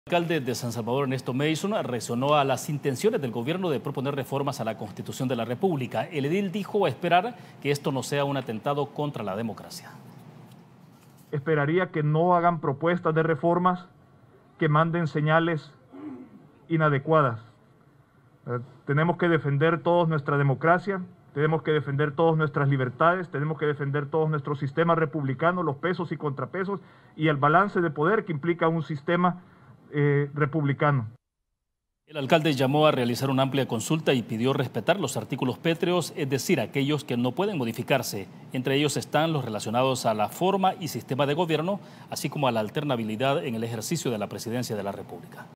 El alcalde de San Salvador, Ernesto Mason, reaccionó a las intenciones del gobierno de proponer reformas a la Constitución de la República. El edil dijo esperar que esto no sea un atentado contra la democracia. Esperaría que no hagan propuestas de reformas que manden señales inadecuadas. Tenemos que defender todos nuestra democracia, tenemos que defender todas nuestras libertades, tenemos que defender todos nuestros sistemas republicanos, los pesos y contrapesos y el balance de poder que implica un sistema republicano. El alcalde llamó a realizar una amplia consulta y pidió respetar los artículos pétreos, es decir, aquellos que no pueden modificarse. Entre ellos están los relacionados a la forma y sistema de gobierno, así como a la alternabilidad en el ejercicio de la presidencia de la República.